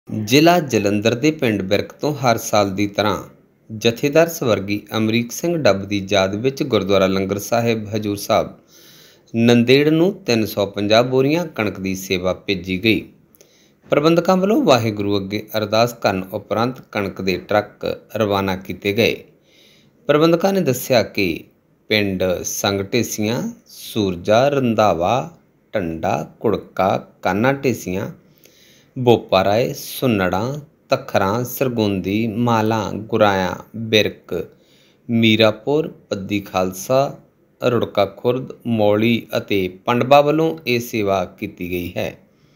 ਜ਼ਿਲ੍ਹਾ ਜਲੰਧਰ ਦੇ ਪਿੰਡ ਬਿਰਕ ਤੋਂ ਹਰ ਸਾਲ ਦੀ ਤਰ੍ਹਾਂ ਜਥੇਦਾਰ ਸਵਰਗੀ ਅਮਰੀਕ ਸਿੰਘ ਡੱਬ ਦੀ ਯਾਦ ਵਿੱਚ ਗੁਰਦੁਆਰਾ ਲੰਗਰ ਸਾਹਿਬ ਹਜ਼ੂਰ ਸਾਹਿਬ ਨੰਦੇੜ ਨੂੰ 350 ਬੋਰੀਆਂ ਕਣਕ ਦੀ ਸੇਵਾ ਭੇਜੀ ਗਈ। ਪ੍ਰਬੰਧਕਾਂ ਵੱਲੋਂ ਵਾਹਿਗੁਰੂ ਅੱਗੇ ਅਰਦਾਸ ਕਰਨ ਉਪਰੰਤ ਕਣਕ ਦੇ ਟਰੱਕ ਰਵਾਨਾ ਕੀਤੇ ਗਏ। ਪ੍ਰਬੰਧਕਾਂ ਨੇ ਦੱਸਿਆ ਕਿ ਪਿੰਡ ਸੰਗ ਢੇਸੀਆਂ, ਸੂਰਜਾ, ਰੰਧਾਵਾ, ਢੰਡਾ, ਕੁੜਕਾ, ਕਾਨਾ ਢੇਸੀਆਂ, ਬੋਪਾ ਰਾਏ, ਸੁੰਨੜਾਂ, ਤਖਰਾਂ, ਸਰਗੋਂਦੀ, ਮਾਲਾਂ, ਗੁਰਾਇਆਂ, ਬਿਰਕ, ਮੀਰਾਪੁਰ, ਪੱਦੀ ਖਾਲਸਾ, ਰੁੜਕਾ ਖੁਰਦ, ਮੌਲੀ ਅਤੇ ਪੰਡਬਾ ਵੱਲੋਂ ਇਹ ਸੇਵਾ ਕੀਤੀ ਗਈ ਹੈ।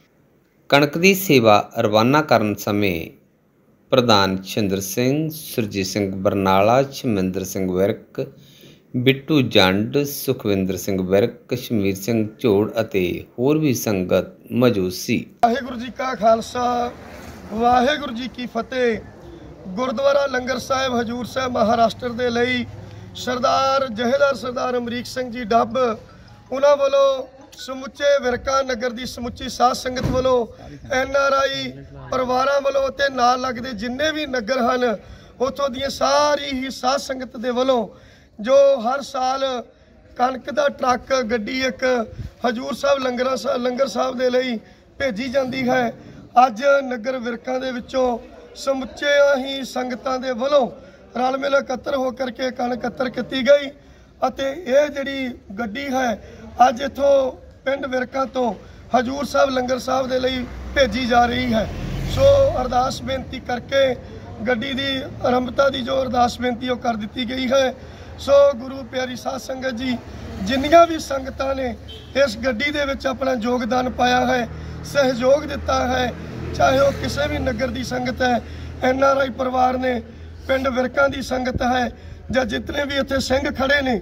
ਕਣਕ ਦੀ ਸੇਵਾ ਰਵਾਨਾ ਕਰਨ ਸਮੇਂ ਪ੍ਰਧਾਨ ਛਿੰਦਰ ਸਿੰਘ, ਸੁਰਜੀਤ ਸਿੰਘ ਬਰਨਾਲਾ, ਸ਼ਮਿੰਦਰ ਸਿੰਘ ਵਿਰਕ, ਬਿੱਟੂ ਜੰਡ, ਸੁਖਵਿੰਦਰ ਸਿੰਘ ਵਿਰਕ, ਕਸ਼ਮੀਰ ਸਿੰਘ ਝੋੜ ਅਤੇ ਹੋਰ ਵੀ ਸੰਗਤ ਮੌਜੂਦ ਸੀ। ਵਾਹਿਗੁਰੂ ਜੀ ਕਾ ਖਾਲਸਾ, ਵਾਹਿਗੁਰੂ ਜੀ ਕੀ ਫਤਿਹ। ਗੁਰਦੁਆਰਾ ਲੰਗਰ ਸਾਹਿਬ ਹਜ਼ੂਰ ਸਾਹਿਬ ਮਹਾਰਾਸ਼ਟਰ ਦੇ ਲਈ ਸਰਦਾਰ ਜਥੇਦਾਰ ਸਰਦਾਰ ਅਮਰੀਕ ਸਿੰਘ ਜੀ ਡੱਬ ਉਹਨਾਂ ਵੱਲੋਂ ਸਮੁੱਚੇ ਵਿਰਕਾ ਨਗਰ ਦੀ ਸਮੁੱਚੀ ਸਾਧ ਸੰਗਤ ਵੱਲੋਂ, NRI ਪਰਿਵਾਰਾਂ ਵੱਲੋਂ ਅਤੇ ਨਾਲ ਲੱਗਦੇ ਜਿੰਨੇ ਵੀ ਨਗਰ ਹਨ ਉੱਥੋਂ ਦੀਆਂ ਸਾਰੀ ਹੀ ਸਾਧ ਸੰਗਤ ਦੇ ਵੱਲੋਂ ਜੋ ਹਰ ਸਾਲ ਕਣਕ ਦਾ ਟਰੱਕ ਗੱਡੀ ਇੱਕ ਹਜ਼ੂਰ ਸਾਹਿਬ ਲੰਗਰ ਸਾਹਿਬ ਦੇ ਲਈ ਭੇਜੀ ਜਾਂਦੀ ਹੈ। ਅੱਜ ਨਗਰ ਵਿਰਕਾਂ ਦੇ ਵਿੱਚੋਂ ਸਮੁੱਚੇ ਹੀ ਸੰਗਤਾਂ ਦੇ ਵੱਲੋਂ ਰਲ ਮਿਲ ਇਕੱਤਰ ਹੋ ਕਰਕੇ ਕਣਕ ਇਕੱਤਰ ਕੀਤੀ ਗਈ ਅਤੇ ਇਹ ਜਿਹੜੀ ਗੱਡੀ ਹੈ ਅੱਜ ਇੱਥੋਂ ਪਿੰਡ ਵਿਰਕਾਂ ਤੋਂ ਹਜ਼ੂਰ ਸਾਹਿਬ ਲੰਗਰ ਸਾਹਿਬ ਦੇ ਲਈ ਭੇਜੀ ਜਾ ਰਹੀ ਹੈ। ਸੋ ਅਰਦਾਸ ਬੇਨਤੀ ਕਰਕੇ ਗੱਡੀ ਦੀ ਆਰੰਭਤਾ ਦੀ ਜੋ ਅਰਦਾਸ ਬੇਨਤੀ ਉਹ ਕਰ ਦਿੱਤੀ ਗਈ ਹੈ। ਸੋ ਗੁਰੂ ਪਿਆਰੀ ਸਾਧ ਸੰਗਤ ਜੀ, ਜਿੰਨੀਆਂ ਵੀ ਸੰਗਤਾਂ ਨੇ ਇਸ ਗੱਡੀ ਦੇ ਵਿੱਚ ਆਪਣਾ ਯੋਗਦਾਨ ਪਾਇਆ ਹੈ, ਸਹਿਯੋਗ ਦਿੱਤਾ ਹੈ, ਚਾਹੇ ਉਹ ਕਿਸੇ ਵੀ ਨਗਰ ਦੀ ਸੰਗਤ ਹੈ, NRI ਪਰਿਵਾਰ ਨੇ, ਪਿੰਡ ਵਿਰਕਾਂ ਦੀ ਸੰਗਤ ਹੈ, ਜਾਂ ਜਿਤਨੇ ਵੀ ਇੱਥੇ ਸਿੰਘ ਖੜੇ ਨੇ,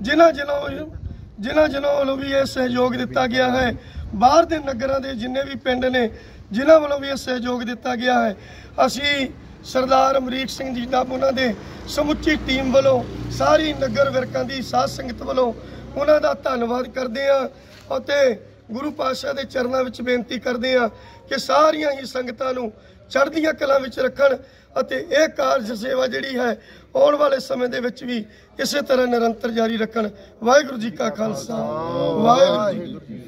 ਜਿਨ੍ਹਾਂ ਵੱਲੋਂ ਵੀ ਇਹ ਸਹਿਯੋਗ ਦਿੱਤਾ ਗਿਆ ਹੈ, ਬਾਹਰ ਦੇ ਨਗਰਾਂ ਦੇ ਜਿੰਨੇ ਵੀ ਪਿੰਡ ਨੇ ਜਿਨ੍ਹਾਂ ਵੱਲੋਂ ਵੀ ਇਹ ਸਹਿਯੋਗ ਦਿੱਤਾ ਗਿਆ ਹੈ, ਅਸੀਂ ਸਰਦਾਰ ਅਮਰੀਕ ਸਿੰਘ ਜੀ ਡੱਬ ਉਹਨਾਂ ਦੇ ਸਮੁੱਚੀ ਟੀਮ ਵੱਲੋਂ, ਸਾਰੀ ਨਗਰ ਵਿਰਕਾਂ ਦੀ ਸਾਧ ਸੰਗਤ ਵੱਲੋਂ ਉਹਨਾਂ ਦਾ ਧੰਨਵਾਦ ਕਰਦੇ ਹਾਂ ਅਤੇ ਗੁਰੂ ਪਾਤਸ਼ਾਹ ਦੇ ਚਰਨਾਂ ਵਿੱਚ ਬੇਨਤੀ ਕਰਦੇ ਹਾਂ ਕਿ ਸਾਰੀਆਂ ਹੀ ਸੰਗਤਾਂ ਨੂੰ ਚੜ੍ਹਦੀਆਂ ਕਲਾਂ ਵਿੱਚ ਰੱਖਣ ਅਤੇ ਇਹ ਕਾਰਜ ਸੇਵਾ ਜਿਹੜੀ ਹੈ ਆਉਣ ਵਾਲੇ ਸਮੇਂ ਦੇ ਵਿੱਚ ਵੀ ਇਸੇ ਤਰ੍ਹਾਂ ਨਿਰੰਤਰ ਜਾਰੀ ਰੱਖਣ। ਵਾਹਿਗੁਰੂ ਜੀ ਕਾ ਖਾਲਸਾ, ਵਾਹਿਗੁਰੂ ਜੀ ਕੀ ਫਤਿਹ।